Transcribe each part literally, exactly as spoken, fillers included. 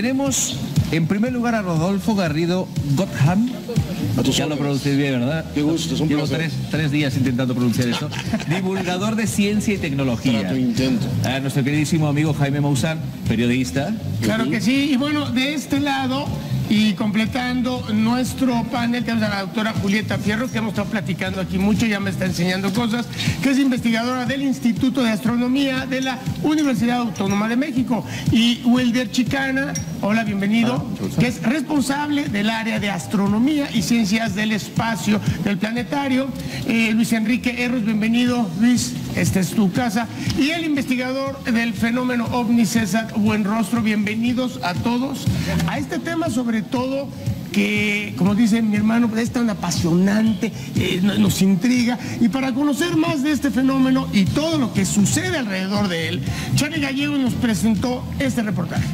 Tenemos en primer lugar a Rodolfo Garrido Gottham. Ya lo pronuncié bien, ¿verdad? Qué gusto, es un Llevo placer. tres, tres días intentando pronunciar esto. Divulgador de ciencia y tecnología. Trato, intento. A nuestro queridísimo amigo Jaime Maussan, periodista. Claro que sí, y bueno, de este lado, y completando nuestro panel, tenemos a la doctora Julieta Fierro, que hemos estado platicando aquí mucho, ya me está enseñando cosas, que es investigadora del Instituto de Astronomía de la Universidad Autónoma de México. Y Wilder Chicana, hola, bienvenido, Hola, que es responsable del área de Astronomía y Ciencias del Espacio del Planetario. Eh, Luis Enrique Erros, bienvenido, Luis, esta es tu casa. Y el investigador del fenómeno OVNI, César Buenrostro, bienvenidos a todos a este tema, sobre todo que, como dice mi hermano, es tan apasionante, eh, nos intriga. Y para conocer más de este fenómeno y todo lo que sucede alrededor de él, Charlie Gallego nos presentó este reportaje.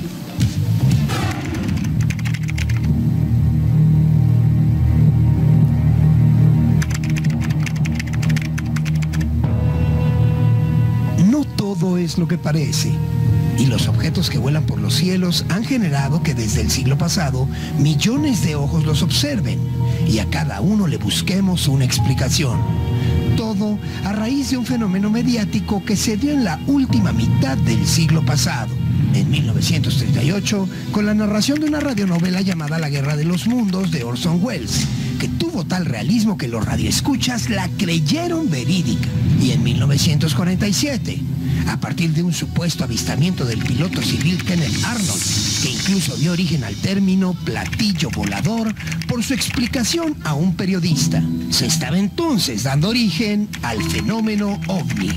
No todo es lo que parece. Y los objetos que vuelan por los cielos han generado que desde el siglo pasado millones de ojos los observen y a cada uno le busquemos una explicación. Todo a raíz de un fenómeno mediático que se dio en la última mitad del siglo pasado. En mil novecientos treinta y ocho, con la narración de una radionovela llamada La Guerra de los Mundos de Orson Welles, que tuvo tal realismo que los radioescuchas la creyeron verídica. Y en mil novecientos cuarenta y siete, a partir de un supuesto avistamiento del piloto civil Kenneth Arnold, que incluso dio origen al término platillo volador por su explicación a un periodista. Se estaba entonces dando origen al fenómeno OVNI.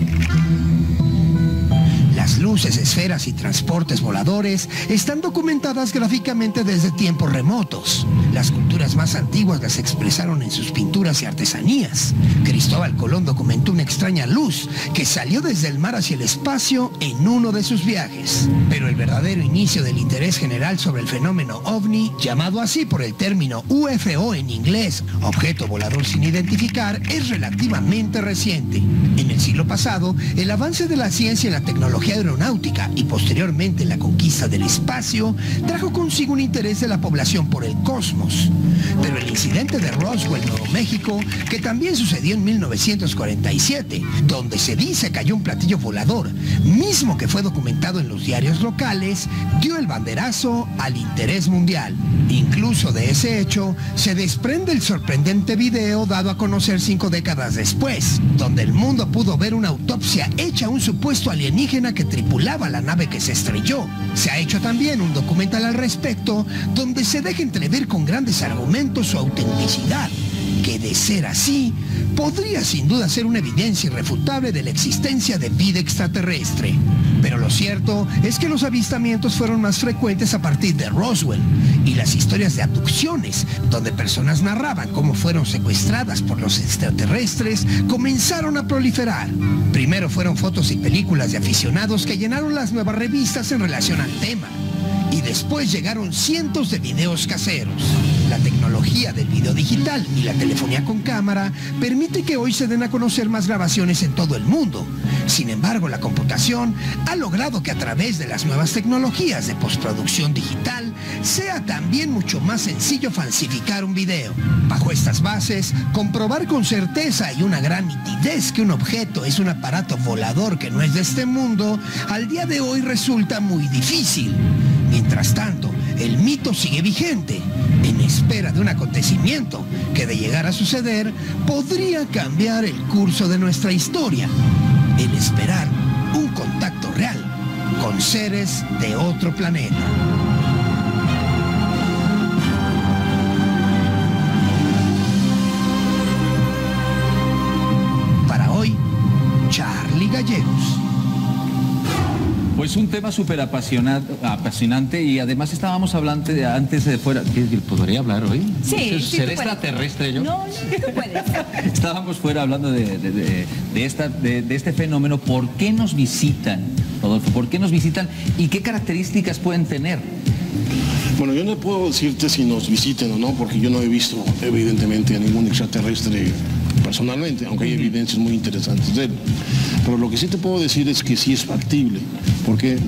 Las luces, esferas y transportes voladores están documentadas gráficamente desde tiempos remotos. Las culturas más antiguas las expresaron en sus pinturas y artesanías. Cristóbal Colón documentó una extraña luz que salió desde el mar hacia el espacio en uno de sus viajes. Pero el verdadero inicio del interés general sobre el fenómeno OVNI, llamado así por el término U F O en inglés, objeto volador sin identificar, es relativamente reciente. En el siglo pasado, el avance de la ciencia y la tecnología aeronáutica y posteriormente la conquista del espacio trajo consigo un interés de la población por el cosmos. Pero el incidente de Roswell, Nuevo México, que también sucedió en mil novecientos cuarenta y siete, donde se dice cayó un platillo volador, mismo que fue documentado en los diarios locales, dio el banderazo al interés mundial. Incluso de ese hecho se desprende el sorprendente video dado a conocer cinco décadas después, donde el mundo pudo ver una autopsia hecha a un supuesto alienígena que tripulaba la nave que se estrelló. Se ha hecho también un documental al respecto, donde se deja entrever con grandes argumentos su autenticidad, que de ser así, podría sin duda ser una evidencia irrefutable de la existencia de vida extraterrestre. Pero lo cierto es que los avistamientos fueron más frecuentes a partir de Roswell, y las historias de abducciones, donde personas narraban cómo fueron secuestradas por los extraterrestres, comenzaron a proliferar. Primero fueron fotos y películas de aficionados que llenaron las nuevas revistas en relación al tema. Y después llegaron cientos de videos caseros. La tecnología del video digital y la telefonía con cámara permite que hoy se den a conocer más grabaciones en todo el mundo. Sin embargo, la computación ha logrado que a través de las nuevas tecnologías de postproducción digital sea también mucho más sencillo falsificar un video. Bajo estas bases, comprobar con certeza y una gran nitidez que un objeto es un aparato volador que no es de este mundo, al día de hoy resulta muy difícil. Mientras tanto, el mito sigue vigente, en espera de un acontecimiento que, de llegar a suceder, podría cambiar el curso de nuestra historia. El esperar un contacto real con seres de otro planeta. Para hoy, Charlie Gallegos. Pues un tema súper apasionante, y además estábamos hablando de, antes de fuera. ¿Podría hablar hoy? Sí, sí, ¿Ser extraterrestre yo? No, no, tú puedes. Estábamos fuera hablando de, de, de, de, esta, de, de este fenómeno. ¿Por qué nos visitan, Rodolfo? ¿Por qué nos visitan y qué características pueden tener? Bueno, yo no puedo decirte si nos visiten o no, porque yo no he visto evidentemente a ningún extraterrestre personalmente, aunque hay evidencias muy interesantes de él. Pero lo que sí te puedo decir es que sí es factible, porque, porque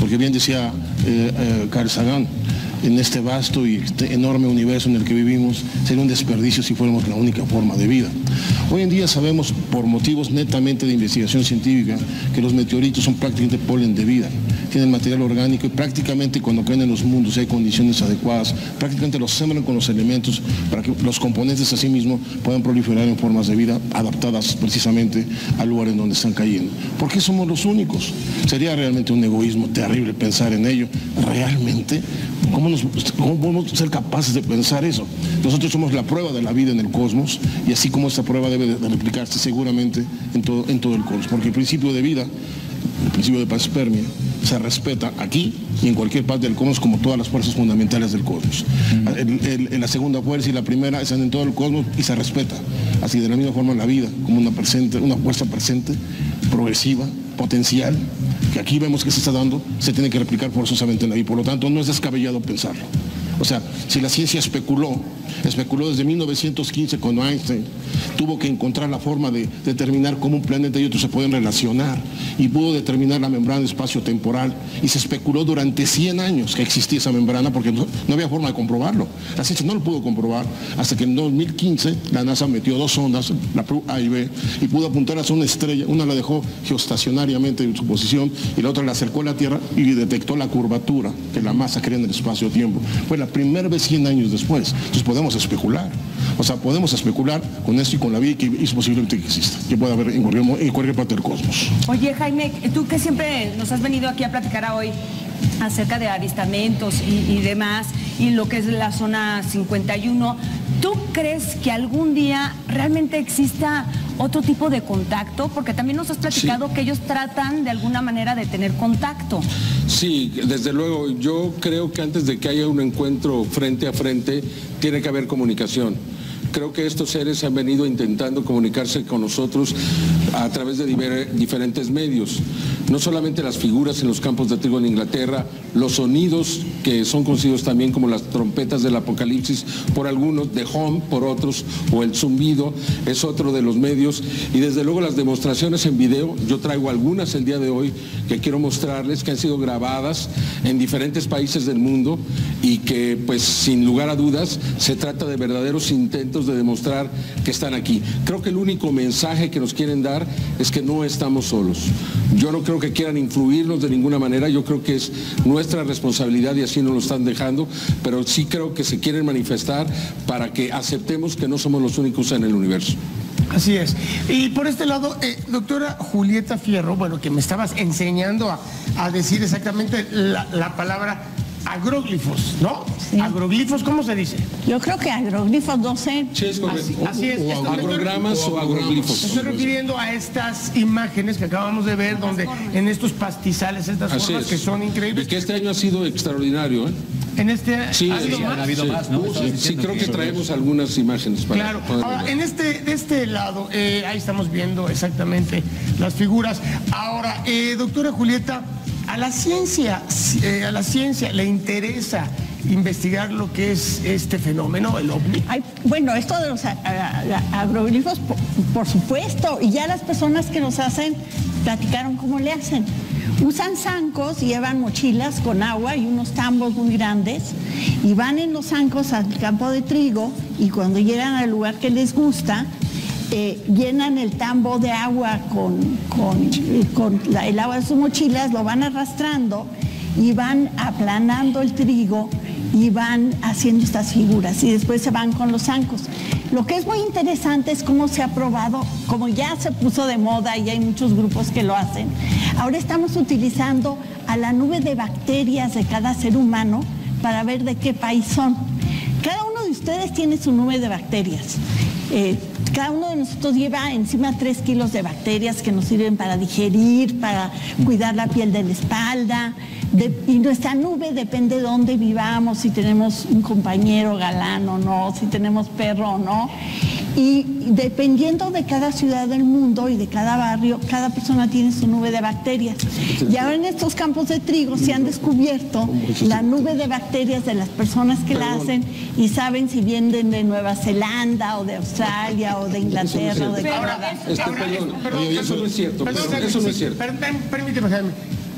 porque bien decía eh, eh, Carl Sagan, en este vasto y este enorme universo en el que vivimos, sería un desperdicio si fuéramos la única forma de vida. Hoy en día sabemos, por motivos netamente de investigación científica, que los meteoritos son prácticamente polen de vida, tienen material orgánico y prácticamente cuando caen en los mundos y hay condiciones adecuadas, prácticamente los sembran con los elementos para que los componentes a sí mismos puedan proliferar en formas de vida adaptadas precisamente al lugar en donde están cayendo. ¿Por qué somos los únicos? Sería realmente un egoísmo terrible pensar en ello. ¿Realmente? ¿Cómo, nos, ¿Cómo podemos ser capaces de pensar eso? Nosotros somos la prueba de la vida en el cosmos y así como esta prueba debe de replicarse seguramente en todo, en todo el cosmos, porque el principio de vida, el principio de panspermia, se respeta aquí y en cualquier parte del cosmos como todas las fuerzas fundamentales del cosmos. El, el, el, la segunda fuerza y la primera están en todo el cosmos y se respeta. Así de la misma forma la vida, como una, presente, una fuerza presente, progresiva, potencial, que aquí vemos que se está dando, se tiene que replicar forzosamente en la vida. Por lo tanto, no es descabellado pensarlo. O sea, si la ciencia especuló, especuló desde mil novecientos quince cuando Einstein tuvo que encontrar la forma de determinar cómo un planeta y otro se pueden relacionar y pudo determinar la membrana espacio-temporal y se especuló durante cien años que existía esa membrana porque no, no había forma de comprobarlo. La ciencia no lo pudo comprobar hasta que en dos mil quince la NASA metió dos sondas, la Probe A y B, y pudo apuntar hacia una estrella. Una la dejó geoestacionariamente en su posición y la otra la acercó a la Tierra y detectó la curvatura que la masa crea en el espacio-tiempo. Fue la primera vez cien años después. Entonces podemos especular. O sea, podemos especular con esto y con la vida que es posiblemente que exista, que pueda haber en cualquier, en cualquier parte del cosmos. Oye, Jaime, tú que siempre nos has venido aquí a platicar hoy acerca de avistamientos y, y demás, y lo que es la zona cincuenta y uno, ¿tú crees que algún día realmente exista otro tipo de contacto? Porque también nos has platicado sí. que ellos tratan de alguna manera de tener contacto. Sí, desde luego, yo creo que antes de que haya un encuentro frente a frente, tiene que haber comunicación. Creo que estos seres han venido intentando comunicarse con nosotros a través de diver, diferentes medios. No solamente las figuras en los campos de trigo en Inglaterra, los sonidos que son conocidos también como las trompetas del apocalipsis por algunos, de Home por otros, o el zumbido es otro de los medios. Y desde luego las demostraciones en video, yo traigo algunas el día de hoy que quiero mostrarles, que han sido grabadas en diferentes países del mundo y que pues sin lugar a dudas se trata de verdaderos intentos de demostrar que están aquí. Creo que el único mensaje que nos quieren dar es que no estamos solos. Yo no creo que quieran influirnos de ninguna manera, yo creo que es nuestra responsabilidad y así nos lo están dejando, pero sí creo que se quieren manifestar para que aceptemos que no somos los únicos en el universo. Así es. Y por este lado, eh, doctora Julieta Fierro, bueno, que me estabas enseñando a, a decir exactamente la, la palabra agroglifos, ¿no? Sí. Agroglifos, ¿cómo se dice? Yo creo que agroglifos, no sé. Sí, es correcto. Así, así es. O, o agrogramas o agroglifos. Me estoy refiriendo a estas imágenes que acabamos de ver, donde en estos pastizales, estas así formas es. que son increíbles. Y que este año ha sido extraordinario, ¿eh? En este sí, ha habido sí, más. Ha habido sí, más, ¿no? Sí, sí, creo que traemos algunas imágenes para claro. poder Ahora, ver. en este, de este lado, eh, ahí estamos viendo exactamente las figuras. Ahora, eh, doctora Julieta, a la ciencia, eh, a la ciencia le interesa investigar lo que es este fenómeno, el ovni. Ay, bueno, esto de los agroglifos, por, por supuesto, y ya las personas que los hacen platicaron cómo le hacen. Usan zancos, llevan mochilas con agua y unos tambos muy grandes y van en los zancos al campo de trigo y cuando llegan al lugar que les gusta, eh, llenan el tambo de agua con, con, con la, el agua de sus mochilas, lo van arrastrando y van aplanando el trigo y van haciendo estas figuras y después se van con los zancos. Lo que es muy interesante es cómo se ha probado, como ya se puso de moda y hay muchos grupos que lo hacen, ahora estamos utilizando a la nube de bacterias de cada ser humano para ver de qué país son. Cada uno de ustedes tiene su nube de bacterias. Eh, cada uno de nosotros lleva encima tres kilos de bacterias que nos sirven para digerir, para cuidar la piel de la espalda. De, y nuestra nube depende de dónde vivamos, si tenemos un compañero galán o no, si tenemos perro o no. Y dependiendo de cada ciudad del mundo y de cada barrio, cada persona tiene su nube de bacterias. Y ahora en estos campos de trigo se han descubierto la nube de bacterias de las personas que la hacen y saben si vienen de Nueva Zelanda o de Australia o de Inglaterra o de Canadá. Este, perdón, perdón, eso no es cierto. Perdón, eso no es cierto. Permíteme, Jaime.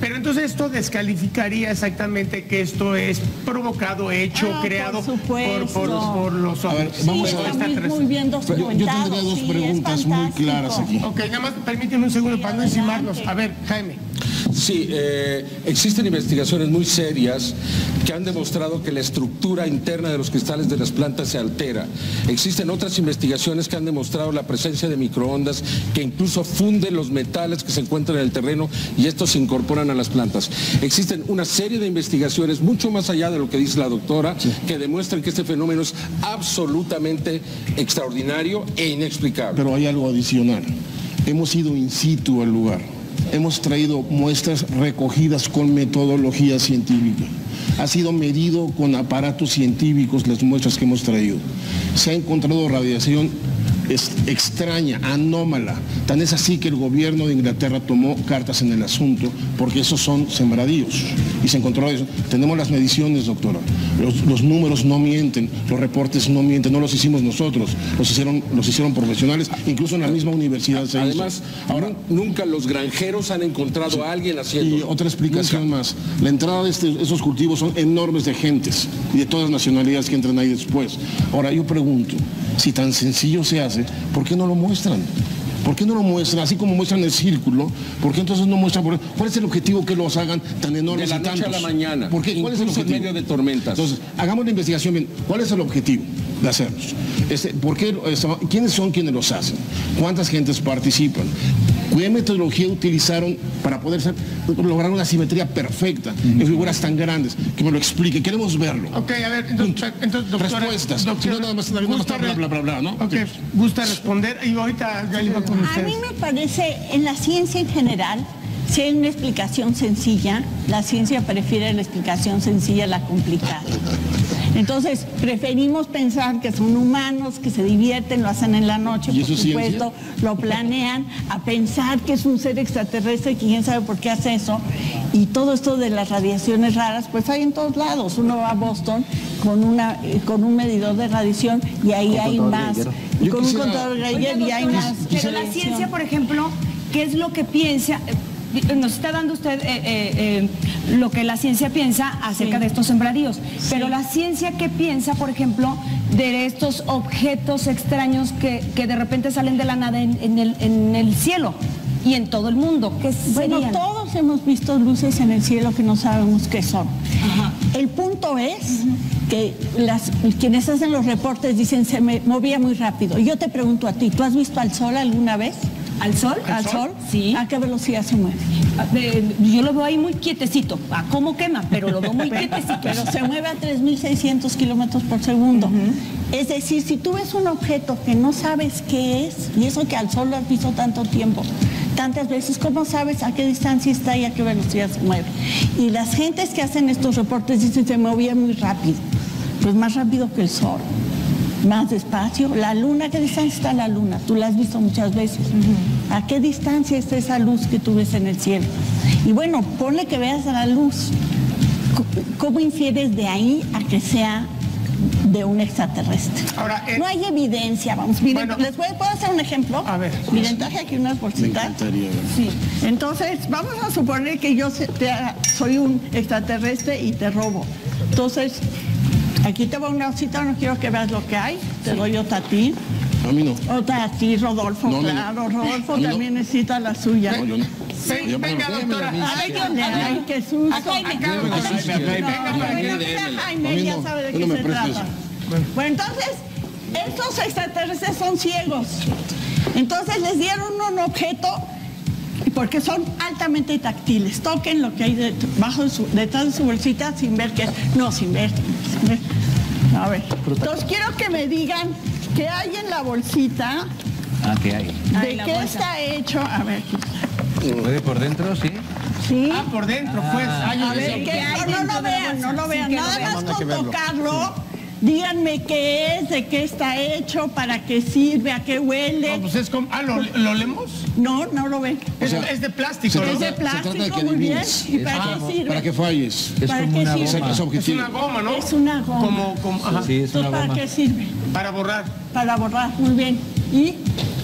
Pero entonces esto descalificaría exactamente que esto es provocado, hecho, Ah, creado por por, supuesto. por, por los A ver, hombres. vamos Sí, a ver. está muy, muy bien Yo, yo documentado. tendría dos sí, preguntas es muy fantástico. claras aquí. Ok, nada más permíteme un segundo para no encimarnos. A ver, Jaime. Sí, eh, existen investigaciones muy serias que han demostrado que la estructura interna de los cristales de las plantas se altera. Existen otras investigaciones que han demostrado la presencia de microondas que incluso funden los metales que se encuentran en el terreno y estos se incorporan a las plantas. Existen una serie de investigaciones mucho más allá de lo que dice la doctora, sí, que demuestran que este fenómeno es absolutamente extraordinario e inexplicable. Pero hay algo adicional. Hemos ido in situ al lugar. Hemos traído muestras recogidas con metodología científica. Ha sido medido con aparatos científicos las muestras que hemos traído. Se ha encontrado radiación es extraña, anómala. Tan es así que el gobierno de Inglaterra tomó cartas en el asunto, porque esos son sembradíos. Y se encontró eso. Tenemos las mediciones, doctora. Los, los números no mienten, los reportes no mienten, no los hicimos nosotros, los hicieron, los hicieron profesionales, incluso en la misma universidad se Además, hizo. Ahora, nunca los granjeros han encontrado sí, a alguien haciendo. Y otra explicación nunca más. La entrada de este, esos cultivos son enormes de gentes y de todas las nacionalidades que entran ahí después. Ahora, yo pregunto, si tan sencillo se hace, ¿por qué no lo muestran? ¿Por qué no lo muestran? Así como muestran el círculo, ¿por qué entonces no muestran? Por... ¿Cuál es el objetivo que los hagan tan enormes de la y tantos? noche a la mañana. ¿Por qué? ¿Cuál es el Incluso objetivo? en medio de tormentas. Entonces, hagamos la investigación bien. ¿Cuál es el objetivo de hacerlos? Este, ¿por qué, ¿Quiénes son quienes los hacen? ¿Cuántas gentes participan? ¿Qué metodología utilizaron para poder ser, lograr una simetría perfecta en figuras tan grandes? Que me lo explique, queremos verlo. Ok, a ver, entonces, entonces doctora, respuestas. Doctora, si no, nada más, nada más bla, bla, bla, bla, bla, ¿no? Ok, gusta responder y ahorita ya le va con ustedes. A mí me parece, en la ciencia en general, si hay una explicación sencilla, la ciencia prefiere la explicación sencilla a la complicada. Entonces, preferimos pensar que son humanos, que se divierten, lo hacen en la noche, por supuesto, lo planean, a pensar que es un ser extraterrestre, que quién sabe por qué hace eso. Y todo esto de las radiaciones raras, pues hay en todos lados. Uno va a Boston con, una, con un medidor de radiación y ahí hay más. Y con un contador Geiger y hay más. Pero la ciencia, por ejemplo, ¿qué es lo que piensa? Nos está dando usted eh, eh, eh, lo que la ciencia piensa acerca sí. de estos sembradíos, sí. pero la ciencia, ¿qué piensa, por ejemplo, de estos objetos extraños que, que de repente salen de la nada en, en, el, en el cielo y en todo el mundo? ¿Qué bueno, serían? Todos hemos visto luces en el cielo que no sabemos qué son. Ajá. El punto es uh-huh. que las, quienes hacen los reportes dicen se me movía muy rápido. Yo te pregunto a ti, ¿tú has visto al sol alguna vez? ¿Al sol? ¿Al sol? Sí. ¿A qué velocidad se mueve? Eh, yo lo veo ahí muy quietecito. ¿A cómo quema? Pero lo veo muy quietecito. Pero se mueve a tres mil seiscientos kilómetros por segundo. Uh-huh. Es decir, si tú ves un objeto que no sabes qué es, y eso que al sol lo has visto tanto tiempo, tantas veces, ¿cómo sabes a qué distancia está y a qué velocidad se mueve? Y las gentes que hacen estos reportes dicen se movía muy rápido. Pues más rápido que el sol. Más despacio. La luna, ¿a qué distancia está la luna? Tú la has visto muchas veces. Uh-huh. ¿A qué distancia está esa luz que tú ves en el cielo? Y bueno, ponle que veas a la luz. ¿Cómo infieres de ahí a que sea de un extraterrestre? Ahora, eh, no hay evidencia, vamos. Miren, bueno, ¿les puedo, ¿puedo hacer un ejemplo? A ver. Miren, traje aquí unas bolsitas. Sí. Entonces, vamos a suponer que yo soy un extraterrestre y te robo. Entonces, aquí te va una bolsita, no quiero que veas lo que hay. Te sí. doy otra a ti. A mí no. Otra a ti, Rodolfo, no, claro. No. Rodolfo no. también necesita la suya. No, yo no. Sí, venga, venga, doctora. Ay, qué, ay, qué susto. A Jaime. Jaime ya sabe de qué se trata. Bueno, entonces, estos extraterrestres son ciegos. Entonces les dieron un objeto porque son altamente táctiles. Toquen lo que hay debajo de su, detrás de su bolsita sin ver qué es. No, sin ver, sin ver. A ver. Entonces quiero que me digan qué hay en la bolsita. Ah, ¿qué hay? ¿De Ay, qué bolsa. está hecho? A ver. ¿Puede por dentro, sí? Sí. Ah, por dentro, pues. Ay, A ver, ¿qué? No, no lo vean, no lo vean. Nada más con tocarlo. Díganme qué es, de qué está hecho, para qué sirve, a qué huele. No, pues es como... Ah, ¿lo, ¿lo leemos? No, no lo ven. Es, sea, es de plástico, se ¿no? Es de se trata de plástico, que muy bien. adivines. ¿Y para Ah, qué sirve? Para que falles. Es ¿Para como qué una sirve? goma. Es Es objetivo. una goma, ¿no? Es una goma. Como, como, ajá. Sí, es una ¿Para goma. qué sirve? Para borrar. Para borrar, muy bien. ¿Y?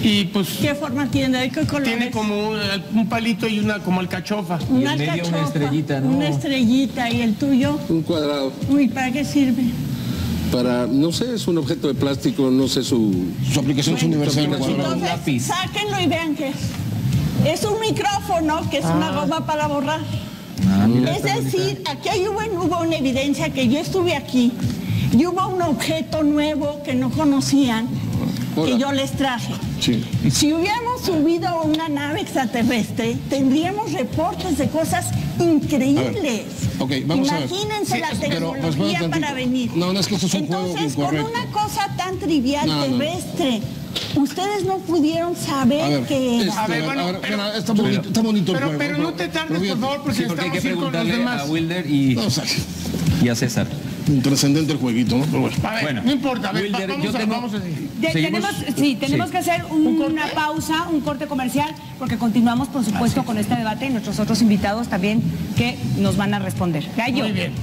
Y pues... ¿Qué forma tiene? ¿De qué color Tiene es? como un, un palito y una como alcachofa. Una en medio una alcachofa, estrellita, ¿no? Una estrellita. ¿Y el tuyo? Un cuadrado. Uy, ¿para qué sirve? Para, no sé, es un objeto de plástico, no sé su... Su aplicación es universal. su aplicación. cuadrado. Un lápiz. Sáquenlo y vean qué es. Es un micrófono que es una goma para borrar. Ah, mira, Es está decir, aquí hay hubo, hubo una evidencia que yo estuve aquí y hubo un objeto nuevo que no conocían, Hola. que yo les traje. Sí. Si hubiéramos subido a una nave extraterrestre, tendríamos reportes de cosas increíbles. Ok, vamos a ver. Imagínense Sí, la pero, pues, tecnología espérate tantito. para venir. No, no, es que esto es un juego Entonces, con incorrecto. una cosa tan trivial No, no. terrestre, ustedes no pudieron saber A ver, qué este, era. A ver, bueno, a ver, pero- mira, está bonito, está bonito el Pero, juego. pero no te tardes, pero por favor, porque Sí, porque hay que estamos ir con los preguntarle demás. a Wilder y, No, o sea, y a César. intrascendente el jueguito, ¿no? Pero bueno. A ver, Bueno, no importa, a ver, Wilder, vamos, yo a, tengo- vamos a seguir. De- ¿Seguimos? tenemos, sí, tenemos Sí. que hacer un- una pausa, un corte comercial, porque continuamos, por supuesto, con este debate y nuestros otros invitados también que nos van a responder. Gallo. Muy bien.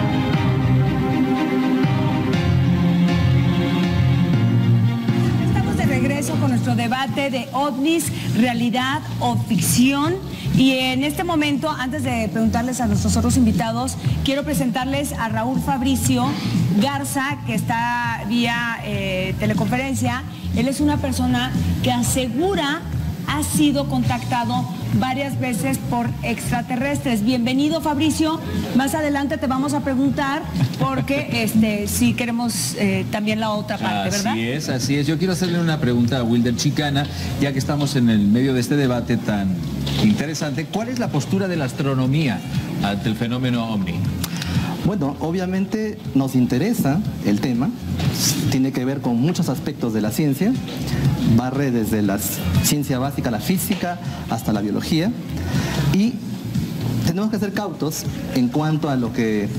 Estamos de regreso con nuestro debate de ovnis, realidad o ficción. Y en este momento, antes de preguntarles a nuestros otros invitados, quiero presentarles a Raúl Fabricio Garza, que está vía eh, teleconferencia. Él es una persona que asegura ha sido contactado varias veces por extraterrestres. Bienvenido, Fabricio. Más adelante te vamos a preguntar porque este, sí queremos eh, también la otra parte, ¿verdad? Así es, así es. Yo quiero hacerle una pregunta a Wilder Chicana, ya que estamos en el medio de este debate tan interesante. ¿Cuál es la postura de la astronomía ante el fenómeno ovni? Bueno, obviamente nos interesa el tema, tiene que ver con muchos aspectos de la ciencia, barre desde la ciencia básica, la física, hasta la biología, y tenemos que ser cautos en cuanto a lo que,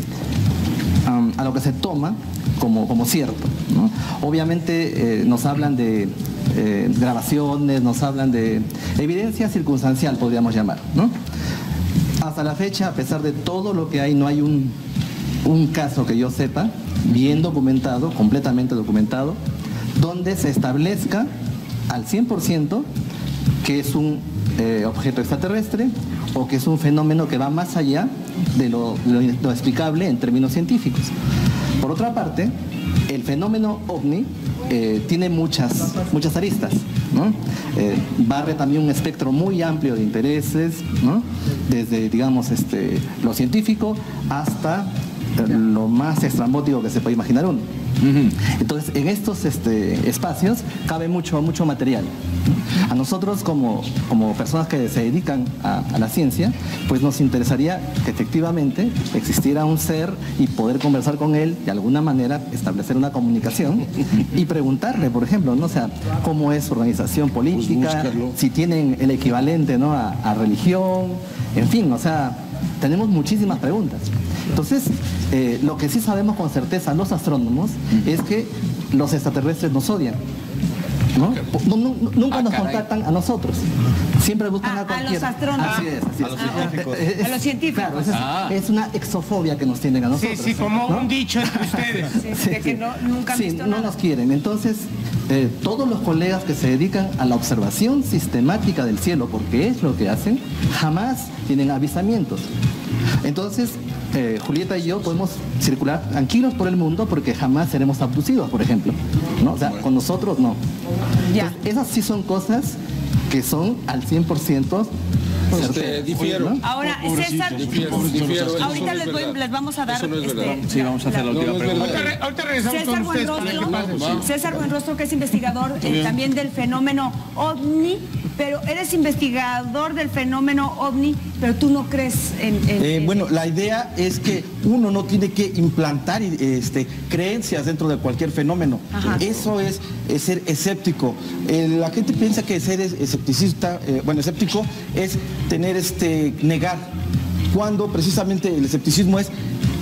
um, a lo que se toma como, como cierto, ¿no? Obviamente eh, nos hablan de eh, grabaciones, nos hablan de evidencia circunstancial, podríamos llamar, ¿no? Hasta la fecha, a pesar de todo lo que hay, no hay un, un caso que yo sepa, bien documentado, completamente documentado, donde se establezca al cien por ciento que es un eh, objeto extraterrestre o que es un fenómeno que va más allá de lo, lo, lo explicable en términos científicos. Por otra parte, el fenómeno ovni eh, tiene muchas, muchas aristas, ¿no? Eh, barre también un espectro muy amplio de intereses, ¿no? Desde, digamos, este, lo científico hasta eh, lo más estrambótico que se puede imaginar uno. Entonces, en estos este, espacios cabe mucho, mucho material. A nosotros, como, como personas que se dedican a, a la ciencia, pues nos interesaría que efectivamente existiera un ser y poder conversar con él, de alguna manera establecer una comunicación y preguntarle, por ejemplo, ¿no? O sea, cómo es su organización política, Pues si tienen el equivalente, ¿no? a, a religión, en fin, o sea, tenemos muchísimas preguntas. Entonces, eh, lo que sí sabemos con certeza los astrónomos es que los extraterrestres nos odian, ¿no? No, no, no, nunca Ah, nos caray. contactan a nosotros. Siempre buscan Ah, a a cualquiera. los astrónomos. Así es, así A es. los científicos. Es- A los científicos. Claro, es, Ah. es una exofobia que nos tienen a Sí, nosotros. sí, como ¿no? un dicho entre ustedes. Sí, de que no- nunca han Sí, visto no nada. nos quieren. Entonces, eh, todos los colegas que se dedican a la observación sistemática del cielo, porque es lo que hacen, jamás tienen avistamientos. Entonces, eh, Julieta y yo podemos circular tranquilos por el mundo porque jamás seremos abducidos, por ejemplo, ¿no? O sea, con nosotros no. Ya. Entonces, esas sí son cosas que son al cien por ciento Este, certeras, difiero. ¿no? Ahora, César, Difiero, difiero, eso ahorita no es les, voy- verdad. les vamos a dar... Eso no es este, verdad. Sí, vamos a hacer la No, última no es pregunta. verdad. Ahorita, re- ahorita regresamos César con ustedes para que Buenrostro, pasen. César Buenrostro, que es investigador eh, también del fenómeno ovni, pero eres investigador del fenómeno ovni, pero tú no crees en... en- Eh, en- bueno, la idea es que uno no tiene que implantar este, creencias dentro de cualquier fenómeno. Ajá. Eso es, es ser escéptico. Eh, la gente piensa que ser es- escepticista, eh, bueno, escéptico es tener este, negar, cuando precisamente el escepticismo es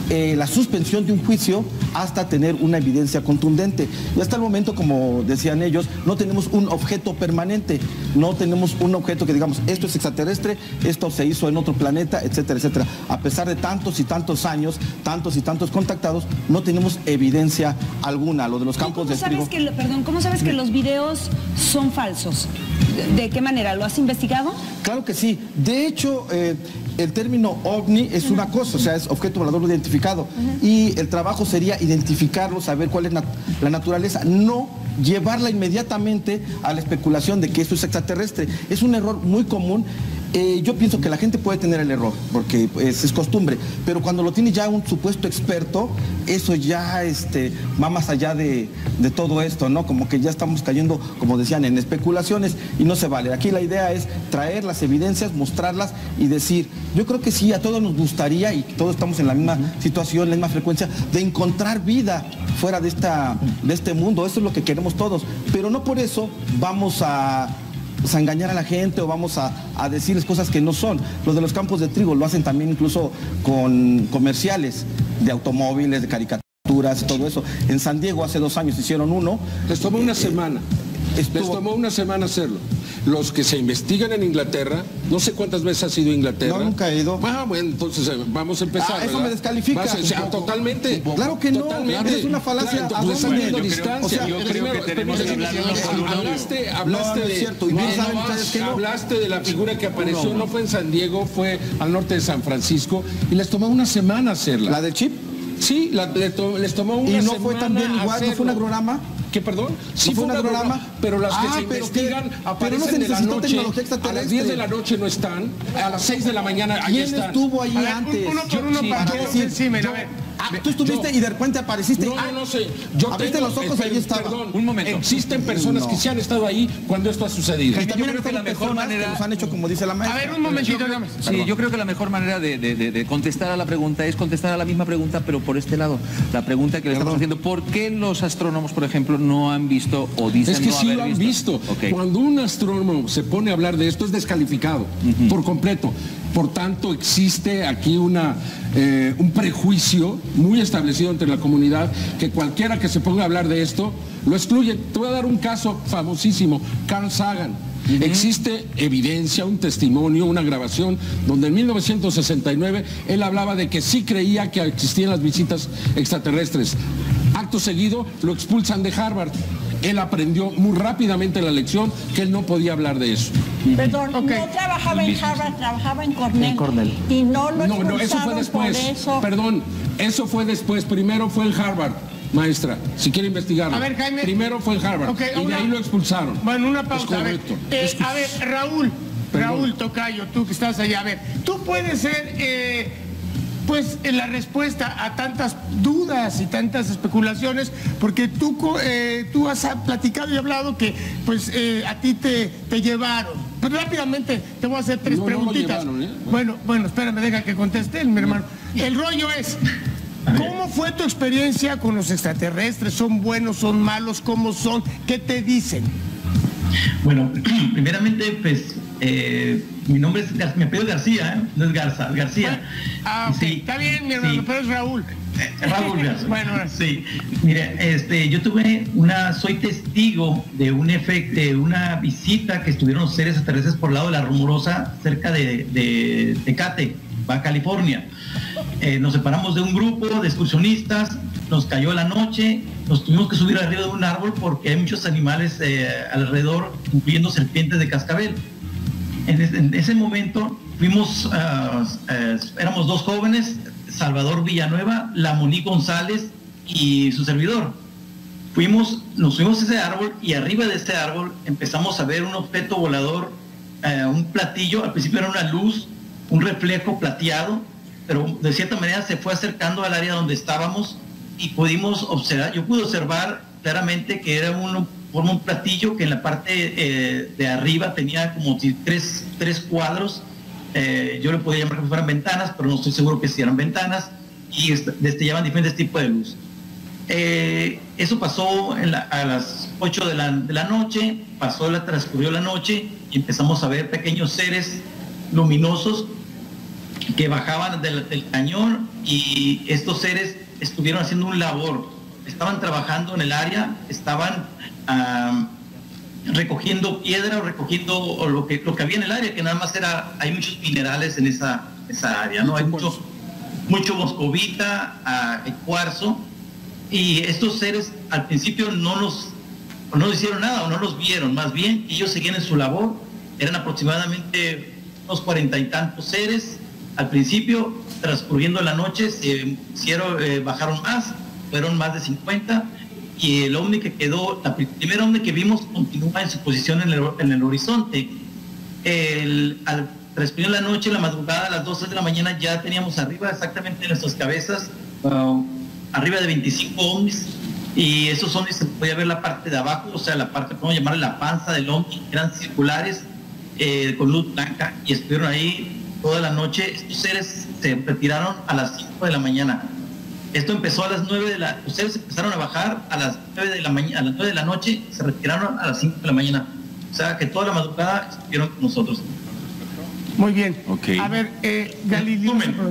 eh, la suspensión de un juicio hasta tener una evidencia contundente. Y hasta el momento, como decían ellos, no tenemos un objeto permanente, no tenemos un objeto que digamos, esto es extraterrestre, esto se hizo en otro planeta, etcétera, etcétera. A pesar de tantos y tantos años, tantos y tantos contactados, no tenemos evidencia alguna. Lo de los campos de trigo. Que, perdón, ¿cómo sabes que los videos son falsos? ¿De, de qué manera? ¿Lo has investigado? Claro que sí. De hecho, eh, el término ovni es una cosa, o sea, es objeto volador no identificado. Uh-huh. Y el trabajo sería identificarlo, saber cuál es nat la naturaleza, no llevarla inmediatamente a la especulación de que esto es extraterrestre. Es un error muy común. Eh, yo pienso que la gente puede tener el error, porque pues, es costumbre, pero cuando lo tiene ya un supuesto experto, eso ya este, va más allá de, de todo esto, ¿no? Como que ya estamos cayendo, como decían, en especulaciones y no se vale. Aquí la idea es traer las evidencias, mostrarlas y decir, yo creo que sí, a todos nos gustaría, y todos estamos en la misma situación, la misma frecuencia, de encontrar vida fuera de, esta, de este mundo. Eso es lo que queremos todos, pero no por eso vamos a... Pues, a engañar a la gente o vamos a, a decirles cosas que no son. Los de los campos de trigo lo hacen también incluso con comerciales de automóviles, de caricaturas, todo eso. En San Diego hace dos años hicieron uno. Les tomó una semana. Estuvo... Les tomó una semana hacerlo. Los que se investigan en Inglaterra, no sé cuántas veces has ido a Inglaterra. No, nunca he ido. Ah, bueno, entonces vamos a empezar. Ah, eso ¿verdad? me descalifica. Vas, o sea, totalmente. Claro que no, totalmente. Es una falacia. Claro, pues, bueno, bueno, yo distancia. Creo, o sea, yo creo que tenemos que hablar unos con unos. Hablaste, hablaste no, no de, es cierto. Y no, bien no saben vas, ustedes que no. Hablaste de la figura que apareció, no, no fue en San Diego, fue al norte de San Francisco, y les tomó una semana hacerla. ¿La del chip? Sí, la, les, to, les tomó una semana. ¿Y no semana fue también igual? hacerlo. ¿No fue un agrograma? ¿Qué, perdón? Sí, ¿No fue un agrograma? Pero las que ah, se investigan que, aparecen no de la noche, a las diez de la noche no están, a las seis de la mañana ahí están. ¿Quién estuvo ahí ver, antes? Uno por uno sí, para que decir, sí, mira, a ver. Ah, tú estuviste yo, y de repente apareciste. No, no, no sé. Yo abriste tengo, los ojos y ahí estaba. Perdón, un momento. Existen personas no. que sí han estado ahí cuando esto ha sucedido. Yo creo que la mejor manera... Nos han hecho como dice la maestra. A ver, un momentito. Yo, sí, yo creo que la mejor manera de, de, de, de contestar a la pregunta es contestar a la misma pregunta, pero por este lado. La pregunta que le estamos haciendo, ¿por qué los astrónomos, por ejemplo, no han visto o dicen es que no sí haber lo han visto? visto. Okay. Cuando un astrónomo se pone a hablar de esto es descalificado uh-huh. por completo. Por tanto, existe aquí una, eh, un prejuicio muy establecido entre la comunidad que cualquiera que se ponga a hablar de esto lo excluye. Te voy a dar un caso famosísimo, Carl Sagan. Uh-huh. Existe evidencia, un testimonio, una grabación donde en mil novecientos sesenta y nueve él hablaba de que sí creía que existían las visitas extraterrestres. Acto seguido lo expulsan de Harvard. Él aprendió muy rápidamente la lección que él no podía hablar de eso. Perdón, okay. no trabajaba en Harvard, trabajaba en Cornell. En Cornell. Y no lo No, no, eso fue después. Eso. Perdón, eso fue después. Primero fue en Harvard, maestra, si quiere investigarlo. A ver, Jaime. Primero fue en Harvard okay, y una... de ahí lo expulsaron. Bueno, una pausa. Es correcto. A ver, eh, es que... a ver Raúl, Perdón. Raúl Tocayo, tú que estás allá, a ver, tú puedes ser... Eh... pues en la respuesta a tantas dudas y tantas especulaciones, porque tú, eh, tú has platicado y hablado que pues eh, a ti te, te llevaron. Pues rápidamente te voy a hacer tres no, preguntitas. No lo llevaron, ¿eh? Bueno, bueno, espérame, deja que conteste mi hermano. El rollo es, ¿cómo fue tu experiencia con los extraterrestres? ¿Son buenos, son malos? ¿Cómo son? ¿Qué te dicen? Bueno, primeramente, pues... Eh, mi nombre es, mi apellido es García, ¿eh? No es Garza, García. Bueno, ah, ok, sí, está bien, mi hermano, sí. Pero es Raúl. Eh, Raúl Garza. Bueno, sí. Mire, este, yo tuve una, soy testigo de un efecto, de una visita que estuvieron los seres extraterrestres por el lado de la Rumorosa, cerca de, de Tecate, Baja California. Eh, nos separamos de un grupo de excursionistas, nos cayó la noche, nos tuvimos que subir arriba de un árbol porque hay muchos animales eh, alrededor, incluyendo serpientes de cascabel. En ese, en ese momento fuimos, uh, uh, éramos dos jóvenes, Salvador Villanueva, Lamoní González y su servidor. Fuimos, nos subimos a ese árbol y arriba de ese árbol empezamos a ver un objeto volador, uh, un platillo, al principio era una luz, un reflejo plateado, pero de cierta manera se fue acercando al área donde estábamos y pudimos observar, yo pude observar claramente que era un, forma un platillo que en la parte eh, de arriba tenía como si tres, tres cuadros, eh, yo le podía llamar que fueran ventanas, pero no estoy seguro que si eran ventanas, y destellaban diferentes tipos de luz. Eh, eso pasó en la, a las ocho de la, de la noche, pasó la, transcurrió la noche y empezamos a ver pequeños seres luminosos que bajaban del, del cañón y estos seres estuvieron haciendo un labor, estaban trabajando en el área, estaban uh, recogiendo piedra o recogiendo o lo, que, lo que había en el área, que nada más era, hay muchos minerales en esa, esa área, ¿no? Hay mucho, mucho moscovita, uh, cuarzo, y estos seres al principio no nos, no hicieron nada o no los vieron, más bien ellos seguían en su labor, eran aproximadamente unos cuarenta y tantos seres. Al principio, transcurriendo la noche, se hicieron, eh, bajaron más, fueron más de cincuenta, y el ovni que quedó, la primera ovni que vimos continúa en su posición en el, en el horizonte. El, al transcurrir la noche, la madrugada, a las doce de la mañana, ya teníamos arriba, exactamente en nuestras cabezas, uh, arriba de veinticinco ovnis, y esos ovnis se podía ver la parte de abajo, o sea, la parte, podemos llamarle la panza del ovni, eran circulares, eh, con luz blanca, y estuvieron ahí toda la noche. Estos seres se retiraron a las cinco de la mañana. Esto empezó a las nueve de la... Los seres empezaron a bajar a las nueve de la mañana, a las nueve de la noche, se retiraron a las cinco de la mañana. O sea, que toda la madrugada estuvieron con nosotros. Muy bien. Okay. A ver, eh, Galileo.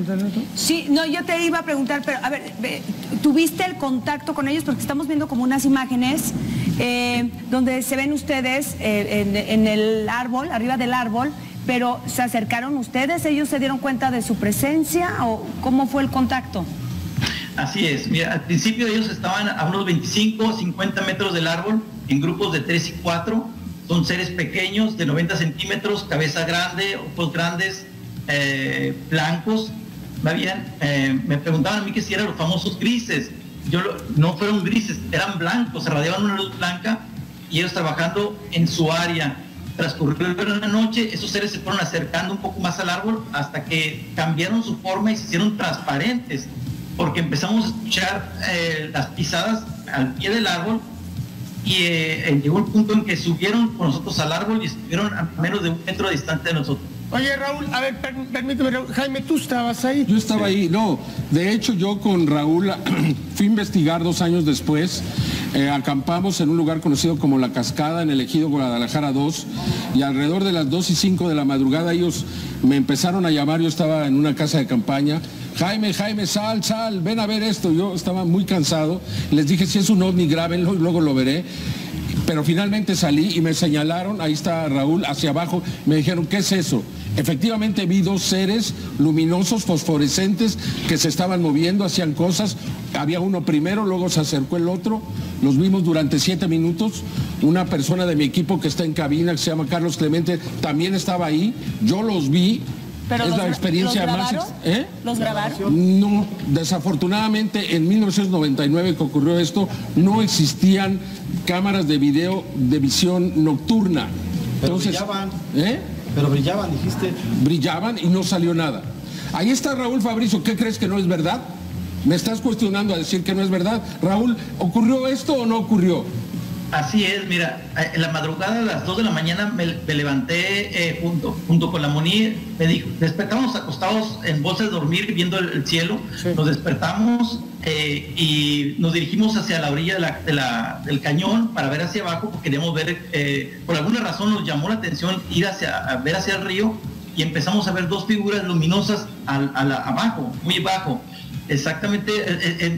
Sí, no, yo te iba a preguntar, pero a ver, ¿tuviste el contacto con ellos? Porque estamos viendo como unas imágenes eh, donde se ven ustedes eh, en, en el árbol, arriba del árbol, pero ¿se acercaron ustedes? ¿Ellos se dieron cuenta de su presencia o cómo fue el contacto? Así es, mira, al principio ellos estaban a unos veinticinco, cincuenta metros del árbol, en grupos de tres y cuatro, son seres pequeños de noventa centímetros, cabeza grande, ojos grandes, eh, blancos, ¿va bien? Eh, me preguntaban a mí que si eran los famosos grises, yo lo, no fueron grises, eran blancos, se radiaban una luz blanca y ellos trabajando en su área. Transcurrió la noche, esos seres se fueron acercando un poco más al árbol hasta que cambiaron su forma y se hicieron transparentes, porque empezamos a escuchar eh, las pisadas al pie del árbol y eh, llegó el punto en que subieron con nosotros al árbol y estuvieron a menos de un metro de distancia de nosotros. Oye, Raúl, a ver, per, permíteme, Raúl. Jaime, ¿tú estabas ahí? Yo estaba ahí, no. De hecho, yo con Raúl fui a investigar dos años después. Eh, acampamos en un lugar conocido como La Cascada, en el ejido Guadalajara dos, y alrededor de las dos y cinco de la madrugada ellos me empezaron a llamar. Yo estaba en una casa de campaña. Jaime, Jaime, sal, sal, ven a ver esto. Yo estaba muy cansado. Les dije, si es un ovni, grábenlo y luego lo veré. Pero finalmente salí y me señalaron, ahí está Raúl, hacia abajo, me dijeron, ¿qué es eso? Efectivamente vi dos seres luminosos, fosforescentes, que se estaban moviendo, hacían cosas. Había uno primero, luego se acercó el otro, los vimos durante siete minutos. Una persona de mi equipo que está en cabina, que se llama Carlos Clemente, también estaba ahí, yo los vi. Pero es los, la experiencia ¿los más... grabaron? ¿Eh? ¿Los grabaron? No, desafortunadamente en mil novecientos noventa y nueve que ocurrió esto, no existían cámaras de video de visión nocturna. Pero Entonces, brillaban. ¿eh? Pero brillaban, dijiste. Brillaban y no salió nada. Ahí está Raúl Fabricio, ¿qué crees que no es verdad? Me estás cuestionando a decir que no es verdad. Raúl, ¿ocurrió esto o no ocurrió? Así es, mira, en la madrugada a las dos de la mañana me, me levanté eh, junto, junto con la Moni, me dijo, despertamos acostados en bolsas de dormir viendo el, el cielo, sí. Nos despertamos eh, y nos dirigimos hacia la orilla de la, de la, del cañón para ver hacia abajo, porque queríamos ver, eh, por alguna razón nos llamó la atención ir hacia, a ver hacia el río y empezamos a ver dos figuras luminosas al, a la, abajo, muy bajo. Exactamente en,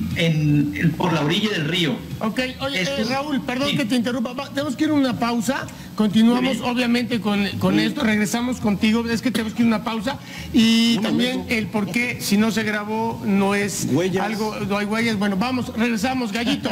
en, en, por la orilla del río. Ok, oye, Estos, eh, Raúl, perdón sí. que te interrumpa. Va, tenemos que ir a una pausa. Continuamos, obviamente, con, con esto. Regresamos contigo. Es que tenemos que ir a una pausa. Y un también momento. El por qué, si no se grabó, no es huellas. Algo, no hay huellas. Bueno, vamos, regresamos, Gallito.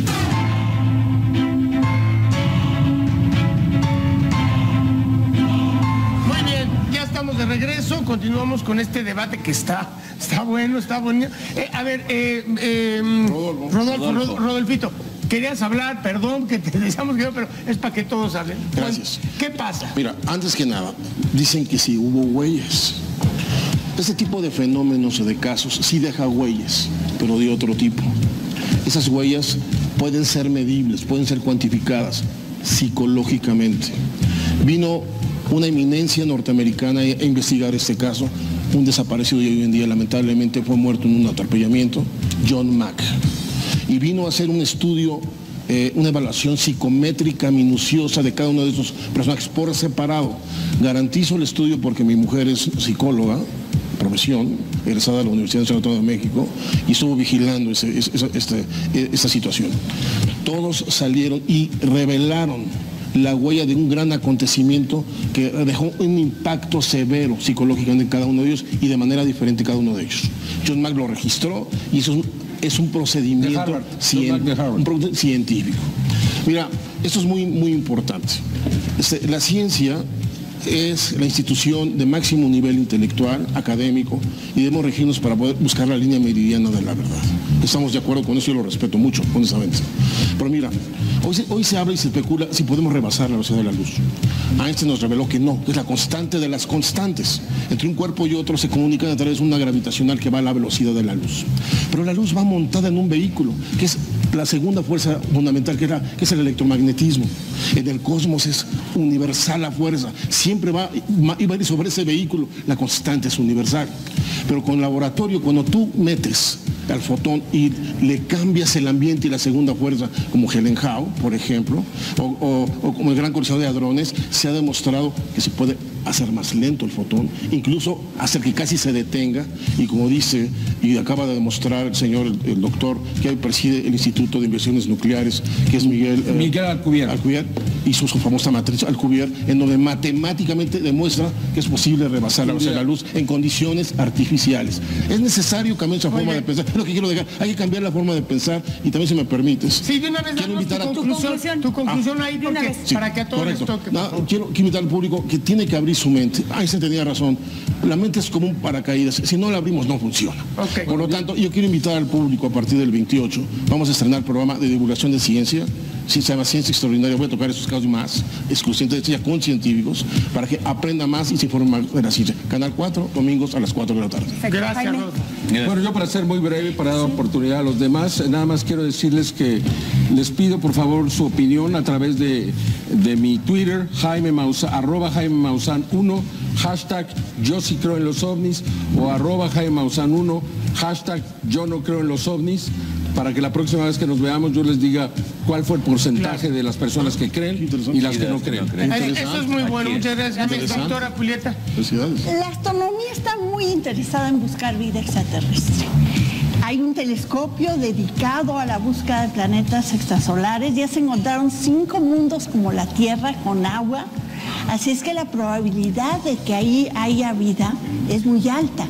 De regreso, continuamos con este debate que está, está bueno, está bueno. Eh, a ver, eh, eh, Rodolfo, Rodolfo, Rodolfo. Rodolfito, querías hablar, perdón que te decíamos que no, pero es para que todos hablen. Gracias. ¿Qué pasa? Mira, antes que nada, dicen que sí hubo huellas. Este tipo de fenómenos o de casos sí deja huellas, pero de otro tipo. Esas huellas pueden ser medibles, pueden ser cuantificadas psicológicamente. Vino una eminencia norteamericana a investigar este caso, un desaparecido y hoy en día lamentablemente fue muerto en un atropellamiento, John Mack, y vino a hacer un estudio, eh, una evaluación psicométrica minuciosa de cada uno de esos personajes por separado. Garantizo el estudio porque mi mujer es psicóloga, profesión, egresada de la Universidad Nacional Autónoma de México, y estuvo vigilando ese, ese, este, esta situación. Todos salieron y revelaron la huella de un gran acontecimiento que dejó un impacto severo psicológicamente en cada uno de ellos y de manera diferente en cada uno de ellos. John Mack lo registró y eso es un, es un procedimiento Harvard, cien, un pro, científico. Mira, esto es muy, muy importante. Este, la ciencia es la institución de máximo nivel intelectual, académico, y debemos regirnos para poder buscar la línea meridiana de la verdad. Estamos de acuerdo con eso y lo respeto mucho, honestamente. Pero mira, hoy se, hoy se habla y se especula si podemos rebasar la velocidad de la luz. Einstein nos reveló que no, que es la constante de las constantes. Entre un cuerpo y otro se comunican a través de una gravitacional que va a la velocidad de la luz. Pero la luz va montada en un vehículo, que es la segunda fuerza fundamental, que, era, que es el electromagnetismo. En el cosmos es universal la fuerza, siempre va, va a ir sobre ese vehículo, la constante es universal. Pero con el laboratorio, cuando tú metes al fotón y le cambias el ambiente y la segunda fuerza, como Helen Howe, por ejemplo, o, o, o como el gran colisionador de hadrones, se ha demostrado que se puede hacer más lento el fotón, incluso hacer que casi se detenga, y como dice, y acaba de demostrar el señor, el, el doctor, que preside el Instituto de Inversiones Nucleares, que es Miguel, eh, Miguel Alcubierre. Alcubierre, hizo su famosa matriz Alcubierre, en donde matemáticamente demuestra que es posible rebasar la velocidad de la luz en condiciones artificiales. Es necesario cambiar esa forma de pensar, es lo que quiero dejar, hay que cambiar la forma de pensar, y también, si me permites, sí, de una vez quiero invitar tu, a conclusión, tu conclusión ah, ahí, porque, sí, para que a todos correcto. les toque. No, quiero, quiero invitar al público que tiene que abrir su mente. Einstein tenía razón, la mente es como un paracaídas, si no la abrimos no funciona. Okay. Por lo tanto, yo quiero invitar al público a partir del veintiocho, vamos a estrenar el programa de divulgación de ciencia, si se llama Ciencia Extraordinaria, voy a tocar estos casos más, exclusivamente de ciencia con científicos, para que aprenda más y se informe más de la ciencia. Canal cuatro, domingos a las cuatro de la tarde. Gracias. Bueno, yo para ser muy breve, para dar oportunidad a los demás, nada más quiero decirles que les pido por favor su opinión a través de, de mi Twitter, Jaime Maussan, arroba Jaime Maussan uno, hashtag yo sí creo en los ovnis, o arroba Jaime Maussan uno, hashtag yo no creo en los ovnis, para que la próxima vez que nos veamos yo les diga cuál fue el porcentaje claro. de las personas que creen y las que no creen. Eso es muy bueno, muchas gracias, doctora Julieta. La astronomía está muy interesada en buscar vida extraterrestre. Hay un telescopio dedicado a la búsqueda de planetas extrasolares. Ya se encontraron cinco mundos como la Tierra con agua. Así es que la probabilidad de que ahí haya vida es muy alta.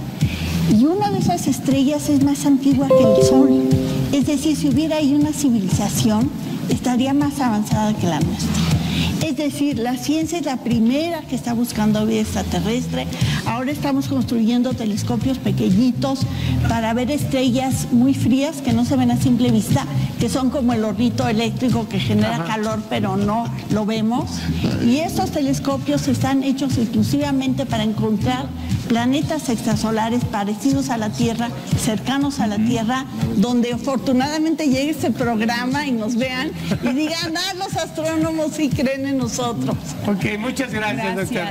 Y una de esas estrellas es más antigua que el Sol. Es decir, si hubiera ahí una civilización, estaría más avanzada que la nuestra. Es decir, la ciencia es la primera que está buscando vida extraterrestre. Ahora estamos construyendo telescopios pequeñitos para ver estrellas muy frías que no se ven a simple vista, que son como el hornito eléctrico que genera Ajá. calor, pero no lo vemos. Y estos telescopios están hechos exclusivamente para encontrar planetas extrasolares parecidos a la Tierra, cercanos a la Tierra, donde afortunadamente llegue este programa y nos vean y digan, ah, los astrónomos sí creen en nosotros. Ok, muchas gracias, gracias. doctor.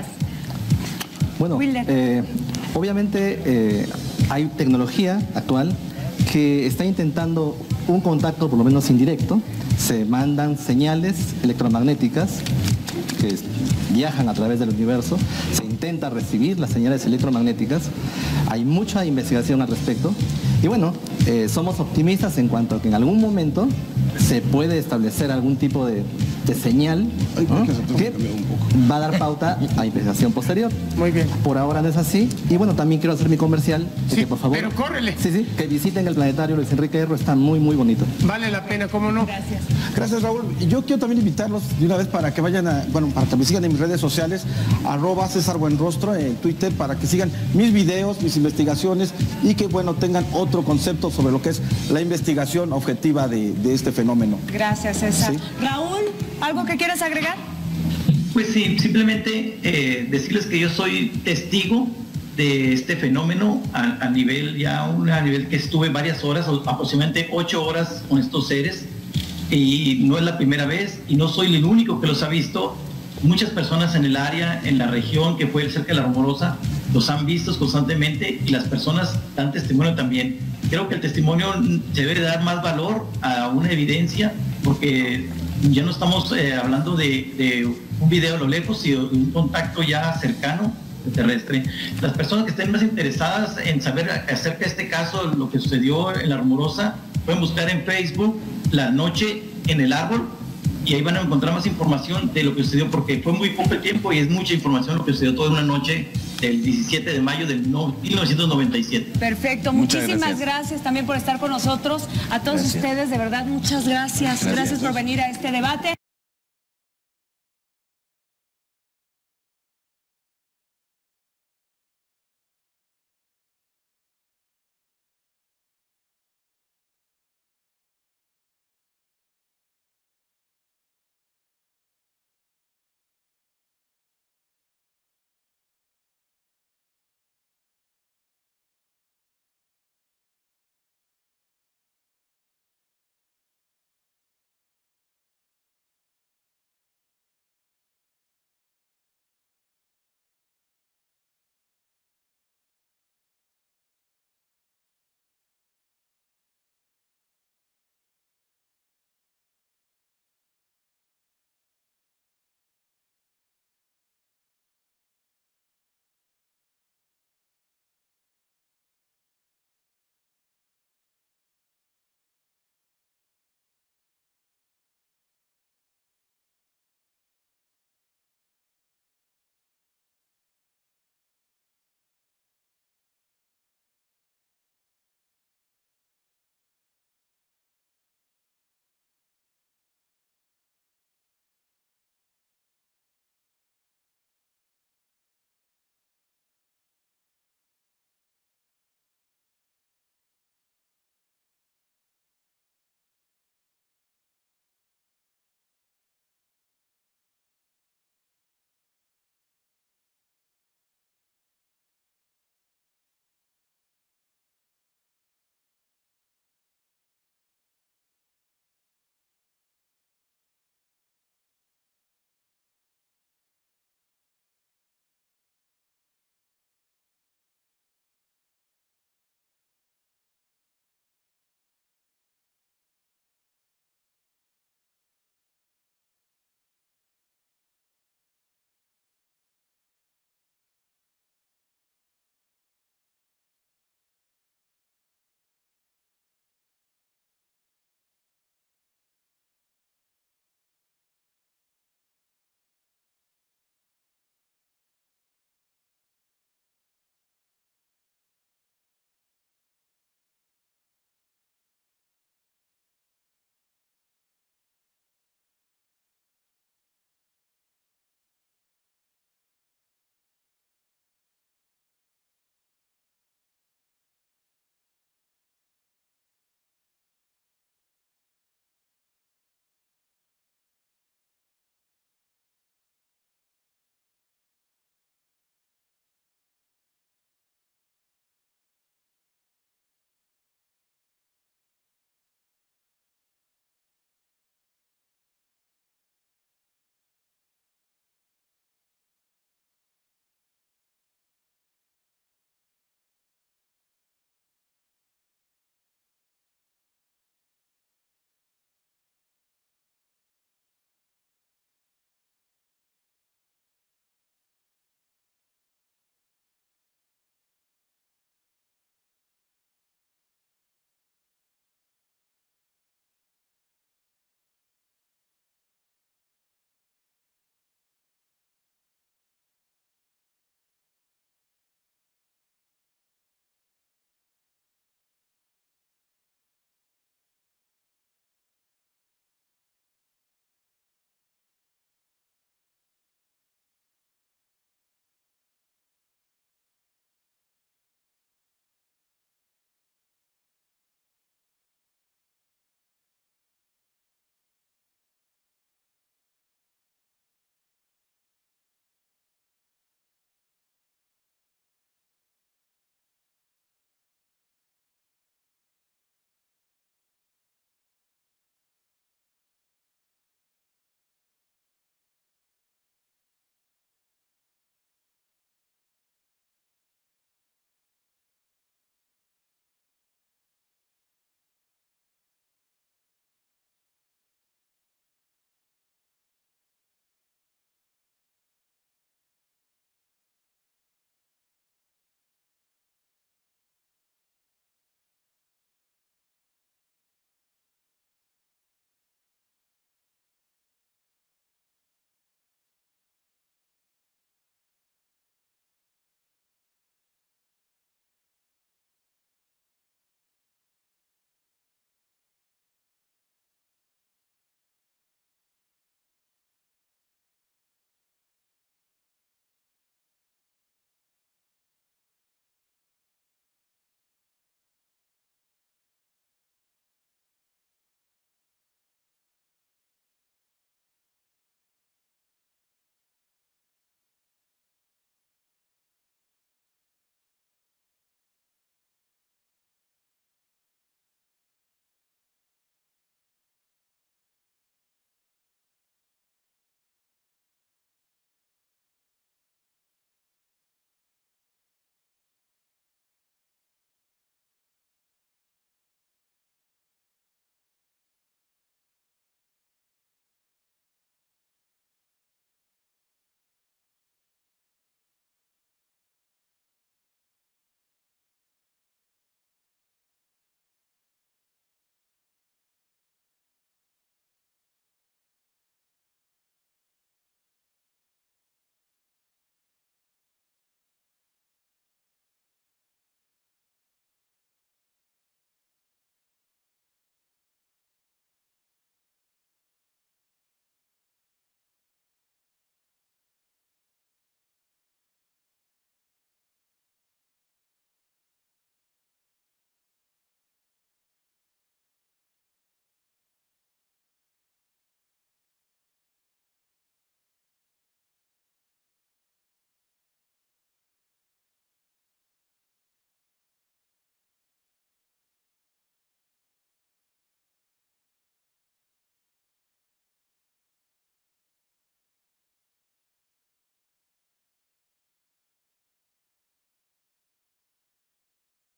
Bueno, eh, obviamente eh, hay tecnología actual que está intentando un contacto por lo menos indirecto. Se mandan señales electromagnéticas que viajan a través del universo, se intenta recibir las señales electromagnéticas, hay mucha investigación al respecto y bueno, eh, somos optimistas en cuanto a que en algún momento se puede establecer algún tipo de, de señal, ¿no? que va a dar pauta a investigación posterior. Muy bien. Por ahora no es así y bueno, también quiero hacer mi comercial, sí, que por favor, pero córrele. Sí, sí, que visiten el planetario Luis Enrique Erro, está muy muy bonito. Vale la pena, ¿cómo no? Gracias. Gracias, Raúl. Yo quiero también invitarlos de una vez para que vayan a, bueno, para que me sigan en mis redes sociales, arroba César Buenrostro en Twitter, para que sigan mis videos, mis investigaciones y que, bueno, tengan otro concepto sobre lo que es la investigación objetiva de, de este fenómeno. Gracias, César. ¿Sí? Raúl, ¿algo que quieras agregar? Pues sí, simplemente eh, decirles que yo soy testigo de este fenómeno a, a nivel ya un, a nivel que estuve varias horas, aproximadamente ocho horas con estos seres, y no es la primera vez y no soy el único que los ha visto. Muchas personas en el área, en la región que fue cerca de la Rumorosa, los han visto constantemente y las personas dan testimonio también. Creo que el testimonio se debe dar más valor a una evidencia, porque ya no estamos eh, hablando de, de un video a lo lejos, sino de un contacto ya cercano extraterrestre. Las personas que estén más interesadas en saber acerca de este caso, lo que sucedió en La Rumorosa, pueden buscar en Facebook La Noche en el Árbol y ahí van a encontrar más información de lo que sucedió, porque fue muy poco el tiempo y es mucha información lo que sucedió toda una noche del diecisiete de mayo de mil novecientos noventa y siete. Perfecto, Muchas muchísimas gracias. gracias también por estar con nosotros. A todos Gracias. ustedes, de verdad, muchas gracias. Gracias. Gracias por venir a este debate.